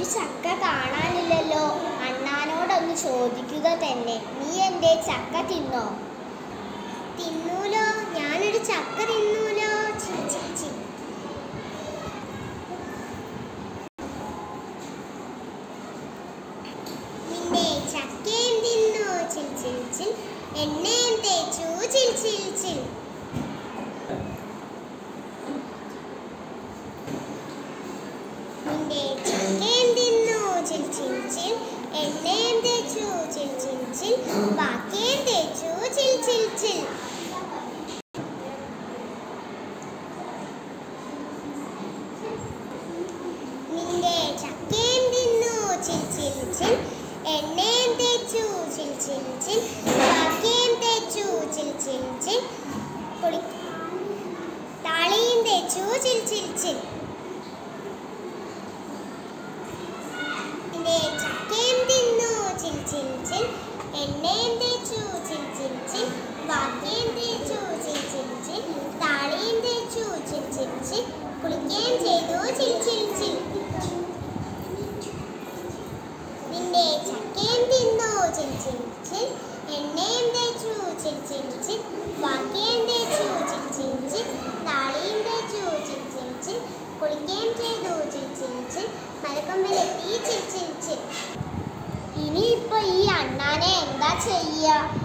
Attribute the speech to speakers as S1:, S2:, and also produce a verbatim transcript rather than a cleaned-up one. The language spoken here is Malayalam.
S1: ഒരു ചക്ക കാണാനില്ലല്ലോ. അണ്ണാനോടൊന്ന് ചോദിക്കുക തന്നെ. നീ എൻ്റെ ചക്ക തിന്നോ?
S2: തിന്നൂലോ, ഞാനൊരു ചക്ക തിന്നൂലോ. നിന്നെ ചക്കയും തിന്നു ചിൽ ചിൽ ചിൽ, എണ്ണയും തേച്ചു ചിൽ ചിൽ ചിൽ. നിന്റെ ചക്കയും തിന്നു ചിൽ ചിൽ ചിൽ, എണ്ണയും തേച്ചു ചിൽ ചിൽ ചിൽ, ബാക്കിയും തേച്ചു ചിൽ ചിൽ ചിൽ. നിന്റെ ചക്കയും തിന്നു ചിൽ ചിൽ ചിൽ, എണ്ണയും തേച്ചു ചിൽ ചിൽ ചിൽ, ബാക്കിയും തേച്ചു ചിൽ ചിൽ ചിൽ, താളിയും തേച്ചു ചിൽ ചിൽ ചിൽ. നിന്റെ ചക്കയും തിന്നു ചിൽ ചിൽ ചിൽ, എണ്ണയും തേച്ചു ചിൽ ചിൽ ചിൽ, ബാക്കിയും തേച്ചു ചിൽ ചിൽ ചിൽ, താളിയും തേച്ചു ചിൽ ചിൽ ചിൽ, കുളിക്കുകയും ചെയ്തു ചിൽ ചിൽ ചിൽ. നിന്റെ ചക്കയും തിന്നു ചിൽ ചിൽ ചിൽ, എണ്ണയും തേച്ചു ചിൽ ചിൽ ചിൽ, ബാക്കിയും തേച്ചു ചിൽ ചിൽ ചിൽ, താളിയും തേച്ചു ചിൽ ചിൽ ചിൽ, കുളിക്കുകയും ചെയ്തു ചിൽ ചിൽ ചിൽ, മലക്കൊമ്പിലെത്തി ചിൽ ചിൽ ചിൽ.
S1: ഇനിയിപ്പോ ഈ അണ്ണാനെ എന്താ ചെയ്യുക?